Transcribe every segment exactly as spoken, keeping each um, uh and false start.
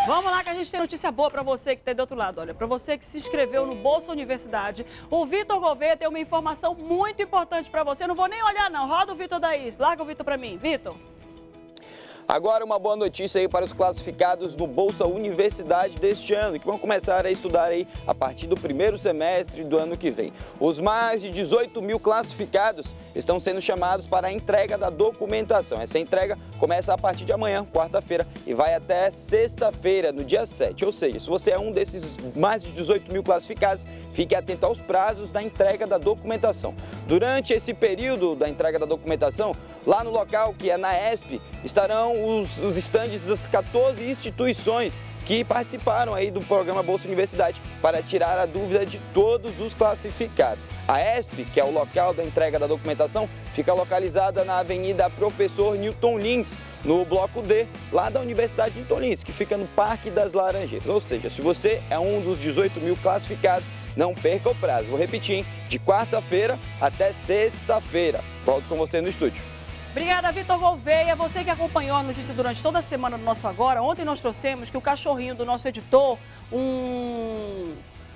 Vamos lá que a gente tem notícia boa para você que está do outro lado. Olha, para você que se inscreveu no Bolsa Universidade, o Vitor Gouveia tem uma informação muito importante para você. Não vou nem olhar não, roda o Vitor daí, larga o Vitor para mim. Vitor. Agora uma boa notícia aí para os classificados do Bolsa Universidade deste ano, que vão começar a estudar aí a partir do primeiro semestre do ano que vem. Os mais de dezoito mil classificados estão sendo chamados para a entrega da documentação. Essa entrega começa a partir de amanhã, quarta-feira, e vai até sexta-feira, no dia sete. Ou seja, se você é um desses mais de dezoito mil classificados, fique atento aos prazos da entrega da documentação. Durante esse período da entrega da documentação, lá no local, que é na E S P, estarão os, os estandes das quatorze instituições que participaram aí do programa Bolsa Universidade para tirar a dúvida de todos os classificados. A E S P, que é o local da entrega da documentação, fica localizada na Avenida Professor Newton Lins, no bloco D, lá da Universidade de Newton Lins, que fica no Parque das Laranjeiras. Ou seja, se você é um dos dezoito mil classificados, não perca o prazo. Vou repetir, hein? De quarta-feira até sexta-feira. Volto com você no estúdio. Obrigada, Vitor Gouveia. Você que acompanhou a notícia durante toda a semana do Nosso Agora, ontem nós trouxemos que o cachorrinho do nosso editor, um...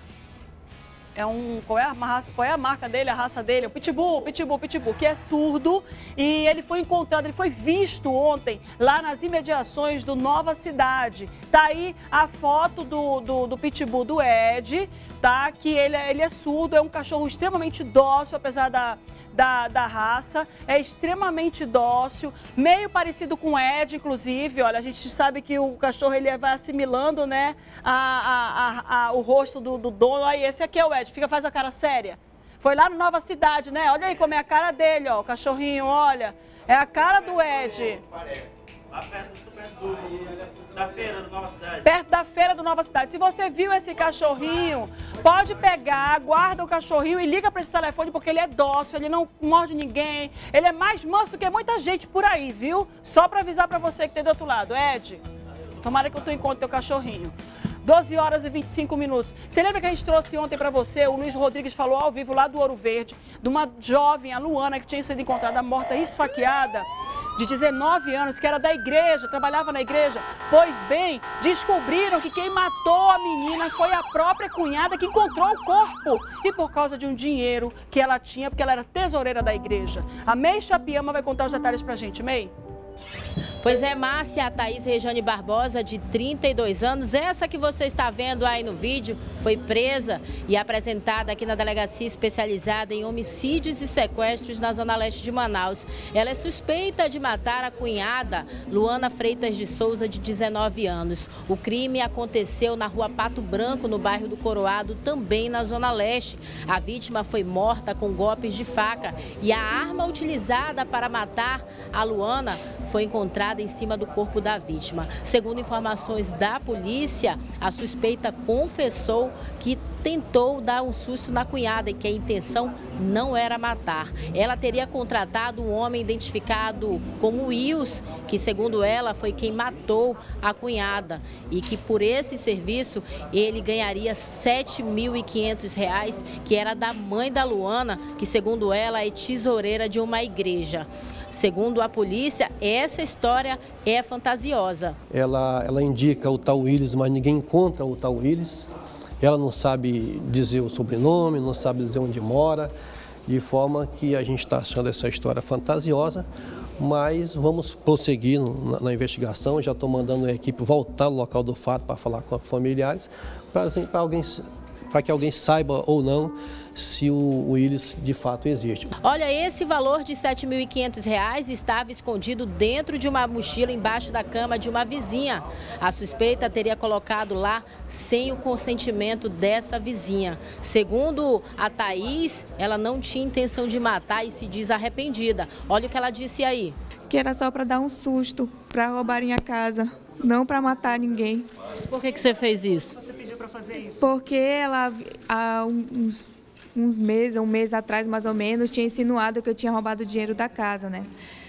É um... Qual é a raça, qual é a marca dele, a raça dele? O Pitbull, Pitbull, Pitbull, que é surdo. E ele foi encontrado, ele foi visto ontem lá nas imediações do Nova Cidade. Tá aí a foto do, do, do Pitbull do Ed, tá? Que ele, ele é surdo, é um cachorro extremamente dócil, apesar da... Da, da raça, é extremamente dócil, meio parecido com o Ed, inclusive. Olha, a gente sabe que o cachorro ele vai assimilando, né, a, a, a, a, o rosto do, do dono. Aí, esse aqui é o Ed, fica, faz a cara séria. Foi lá no Nova Cidade, né? Olha aí como é a cara dele, ó, o cachorrinho, olha. É a cara do Ed. Lá perto do, super, do, da feira do Nova Cidade. Perto da feira do Nova Cidade. Se você viu esse cachorrinho, pode pegar, guarda o cachorrinho e liga para esse telefone, porque ele é dócil, ele não morde ninguém. Ele é mais manso do que muita gente por aí, viu? Só para avisar para você que tem do outro lado. Ed, tomara que tu encontre teu cachorrinho. doze horas e vinte e cinco minutos. Você lembra que a gente trouxe ontem para você, o Luiz Rodrigues falou ao vivo lá do Ouro Verde, de uma jovem, a Luana, que tinha sido encontrada morta, esfaqueada, de dezenove anos, que era da igreja, trabalhava na igreja. Pois bem, descobriram que quem matou a menina foi a própria cunhada que encontrou o corpo. E por causa de um dinheiro que ela tinha, porque ela era tesoureira da igreja. A May Chapiama vai contar os detalhes pra gente. May? Pois é, Márcia, a Thaís Rejane Barbosa, de trinta e dois anos, essa que você está vendo aí no vídeo, foi presa e apresentada aqui na delegacia especializada em homicídios e sequestros na Zona Leste de Manaus. Ela é suspeita de matar a cunhada, Luana Freitas de Souza, de dezenove anos. O crime aconteceu na rua Pato Branco, no bairro do Coroado, também na Zona Leste. A vítima foi morta com golpes de faca e a arma utilizada para matar a Luana foi encontrada em cima do corpo da vítima. Segundo informações da polícia, a suspeita confessou que tentou dar um susto na cunhada e que a intenção não era matar. Ela teria contratado um homem identificado como Wills, que segundo ela foi quem matou a cunhada e que por esse serviço ele ganharia sete mil e quinhentos reais, que era da mãe da Luana, que segundo ela é tesoureira de uma igreja. Segundo a polícia, essa história é fantasiosa. Ela, ela indica o tal Willis, mas ninguém encontra o tal Willis. Ela não sabe dizer o sobrenome, não sabe dizer onde mora, de forma que a gente está achando essa história fantasiosa, mas vamos prosseguir na, na investigação. Já estou mandando a equipe voltar ao local do fato para falar com os familiares, para alguém, para que alguém saiba ou não se o Willis de fato existe. Olha, esse valor de sete mil e quinhentos reais estava escondido dentro de uma mochila embaixo da cama de uma vizinha. A suspeita teria colocado lá sem o consentimento dessa vizinha. Segundo a Thaís, ela não tinha intenção de matar e se diz arrependida. Olha o que ela disse aí. Que era só para dar um susto, para roubarem a casa, não para matar ninguém. Por que que você fez isso? Você pediu para fazer isso? Porque ela, há uns uns meses, um mês atrás mais ou menos, tinha insinuado que eu tinha roubado o dinheiro da casa, né?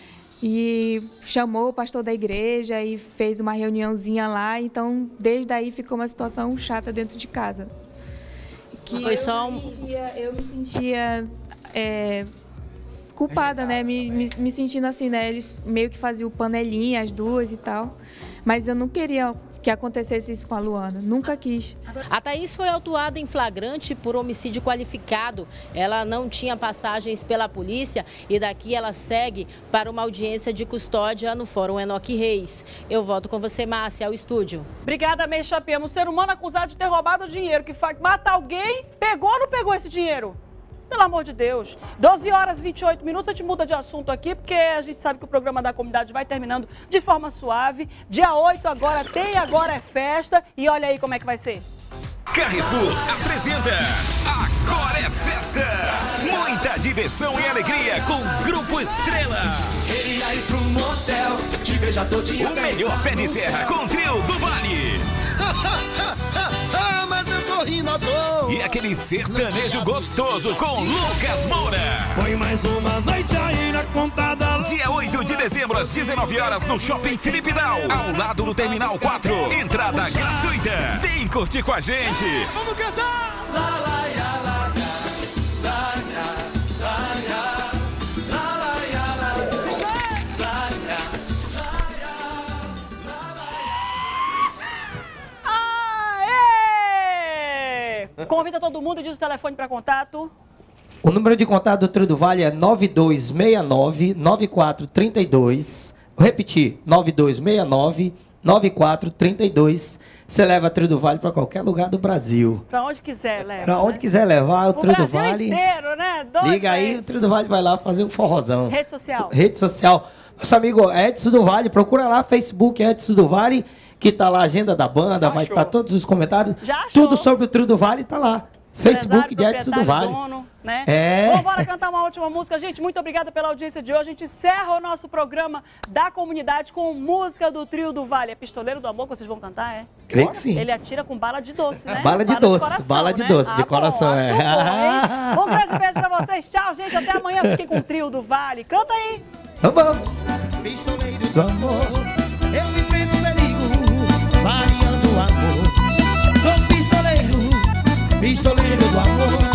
E chamou o pastor da igreja e fez uma reuniãozinha lá, então desde aí ficou uma situação chata dentro de casa. Que Foi só um... eu me sentia, eu me sentia é, culpada, né? Me, me, me sentindo assim, né? Eles meio que faziam panelinha, as duas e tal. Mas eu não queria que acontecesse isso com a Luana. Nunca quis. A Thaís foi autuada em flagrante por homicídio qualificado. Ela não tinha passagens pela polícia e daqui ela segue para uma audiência de custódia no Fórum Enoque Reis. Eu volto com você, Márcia, ao estúdio. Obrigada, May Chapema. Um ser humano acusado de ter roubado dinheiro, que mata alguém, pegou ou não pegou esse dinheiro? Pelo amor de Deus. doze horas e vinte e oito minutos, a gente muda de assunto aqui, porque a gente sabe que o programa da comunidade vai terminando de forma suave. Dia oito agora tem, agora é festa. E olha aí como é que vai ser. Carrefour apresenta Agora é Festa. Muita diversão e alegria com Grupo Estrela. Queria ir pro motel, te beijar todinha. O melhor pé de serra com Trio do Vale. Mas eu tô rindo à toa. E aquele sertanejo gostoso com Lucas Moura. Põe mais uma noite aí na conta da... Dia oito de dezembro, às dezenove horas, no Shopping Felipe Dal, ao lado do Terminal quatro. Entrada gratuita. Vem curtir com a gente. Vamos cantar! Lá, lá, ya, lá, lá, lá, lá, lá, lá, lá, Aê! Convida todo mundo e diz o telefone para contato. O número de contato do Trio do Vale é nove dois seis nove, nove quatro três dois. Vou repetir, nove dois seis nove, nove quatro três dois. Você leva Trio do Vale para qualquer lugar do Brasil. Para onde quiser, leva. Para onde né? quiser levar, o, o Trio do Vale. Inteiro, né? Dois, liga aí, o Trio do Vale vai lá fazer um forrozão. Rede social. Rede social. Nosso amigo Edson do Vale, procura lá, Facebook Edson do Vale, que tá lá a agenda da banda, vai estar todos os comentários. Já achou. Tudo sobre o Trio do Vale tá lá. Facebook de Edson do Vale. Dono, né? É. Bom, bora cantar uma última música, gente. Muito obrigada pela audiência de hoje. A gente encerra o nosso programa da comunidade com música do Trio do Vale. É Pistoleiro do Amor que vocês vão cantar, é? Creio que sim. Ele atira com bala de doce, né? Bala de doce, coração, bala de né? doce, de ah, coração, bom, é. Bom, hein? Um grande beijo pra vocês. Tchau, gente. Até amanhã. Fiquem com o Trio do Vale. Canta aí. Vamos. Pistoleiro do amor, eu enfrento o perigo, variando o amor. Sou pistoleiro, pistoleiro do amor.